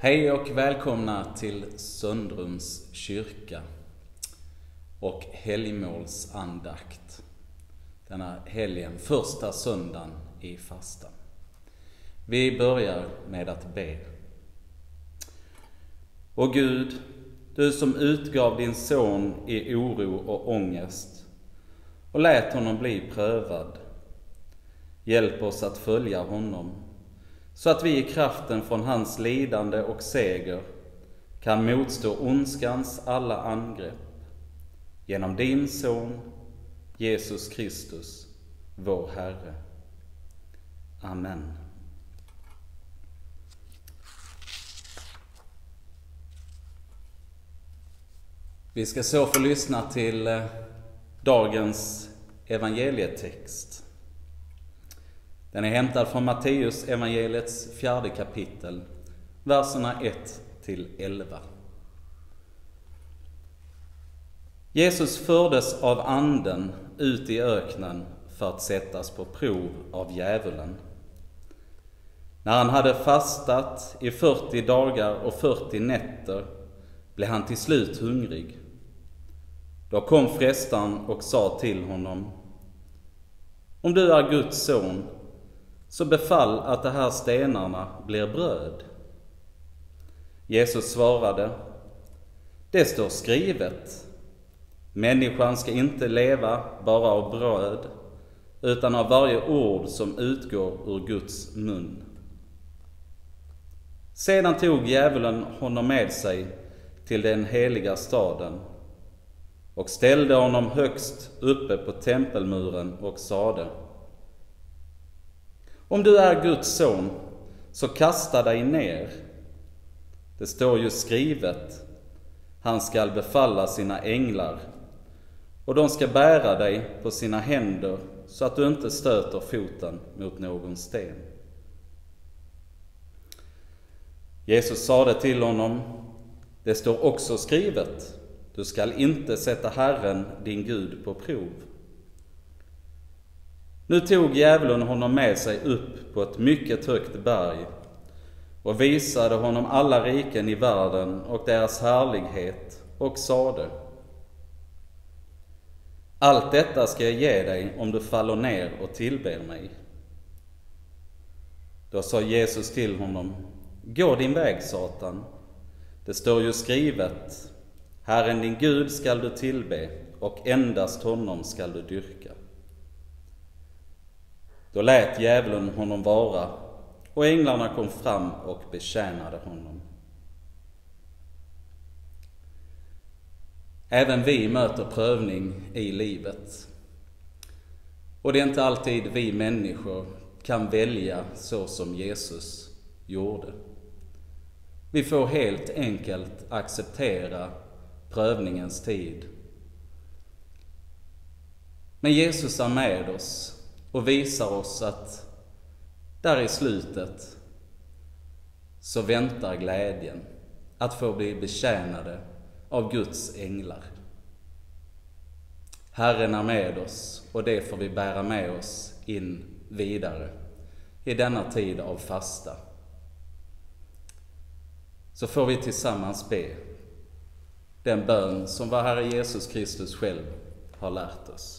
Hej och välkomna till Söndrums kyrka och helgmålsandakt. Denna helgen, första söndagen i fastan. Vi börjar med att be. O Gud, du som utgav din son i oro och ångest och lät honom bli prövad. Hjälp oss att följa honom, så att vi i kraften från hans lidande och seger kan motstå ondskans alla angrepp. Genom din son, Jesus Kristus, vår Herre. Amen. Vi ska så få lyssna till dagens evangelietext. Den är hämtad från Matteus evangeliets 4:e kapitel, verserna 1-11. Jesus fördes av anden ut i öknen för att sättas på prov av djävulen. När han hade fastat i 40 dagar och 40 nätter blev han till slut hungrig. Då kom frestaren och sa till honom: Om du är Guds son, så befall att de här stenarna blir bröd. Jesus svarade: Det står skrivet, människan ska inte leva bara av bröd, utan av varje ord som utgår ur Guds mun. Sedan tog djävulen honom med sig till den heliga staden och ställde honom högst uppe på tempelmuren och sade: Om du är Guds son, så kasta dig ner. Det står ju skrivet, han skall befalla sina änglar, och de ska bära dig på sina händer så att du inte stöter foten mot någon sten. Jesus sade till honom: Det står också skrivet, du skall inte sätta Herren din Gud på prov. Nu tog djävulen honom med sig upp på ett mycket högt berg och visade honom alla riken i världen och deras härlighet och sade: Allt detta ska jag ge dig om du faller ner och tillber mig. Då sa Jesus till honom: Gå din väg, Satan. Det står ju skrivet, Herren din Gud skall du tillbe och endast honom skall du dyrka. Då lät djävulen honom vara, och änglarna kom fram och betjänade honom. Även vi möter prövning i livet. Och det är inte alltid vi människor kan välja så som Jesus gjorde. Vi får helt enkelt acceptera prövningens tid. Men Jesus är med oss och visar oss att där i slutet så väntar glädjen att få bli betjänade av Guds änglar. Herren är med oss, och det får vi bära med oss in vidare i denna tid av fasta. Så får vi tillsammans be den bön som vår Herre Jesus Kristus själv har lärt oss.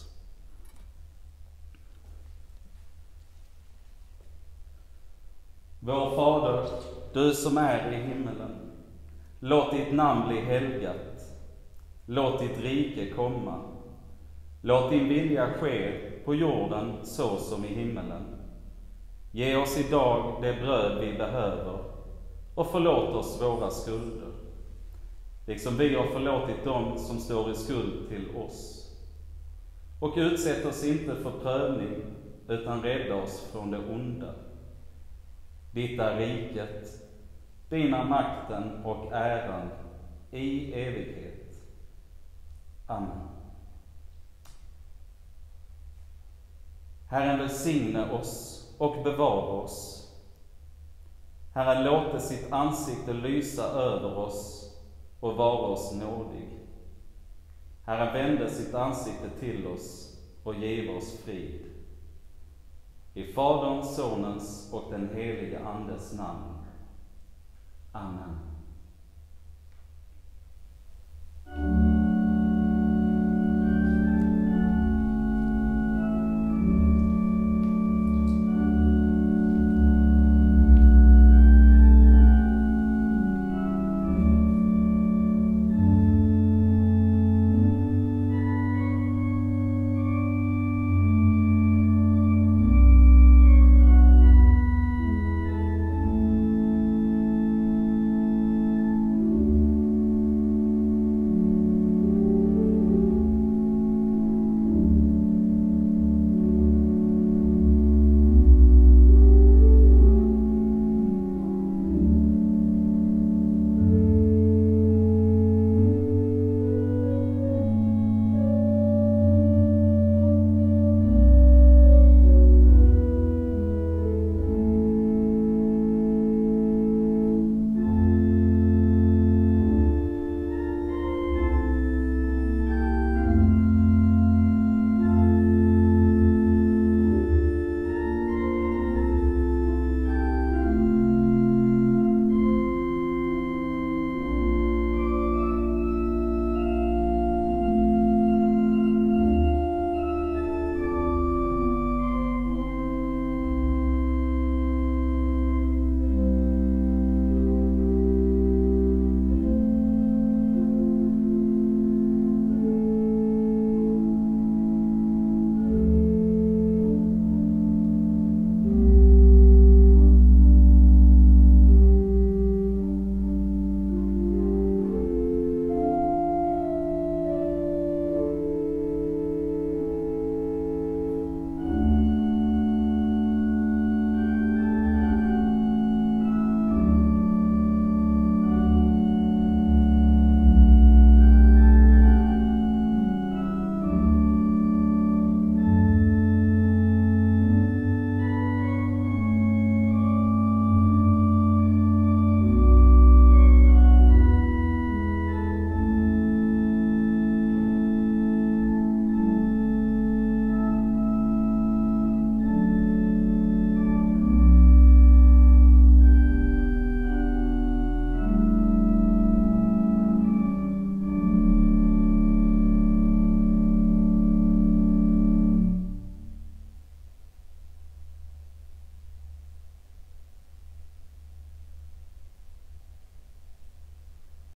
Vår Fader, du som är i himmelen, låt ditt namn bli helgat. Låt ditt rike komma. Låt din vilja ske på jorden så som i himmelen. Ge oss idag det bröd vi behöver och förlåt oss våra skulder, liksom vi har förlåtit dem som står i skuld till oss. Och utsätt oss inte för prövning, utan rädda oss från det onda. Ditt är riket, din är makten och äran i evighet. Amen. Herren välsigne oss och bevara oss. Herren låter sitt ansikte lysa över oss och vara oss nådig. Herren vände sitt ansikte till oss och giv oss frid. I Faderns, Sonens och den helige Andes namn. Amen.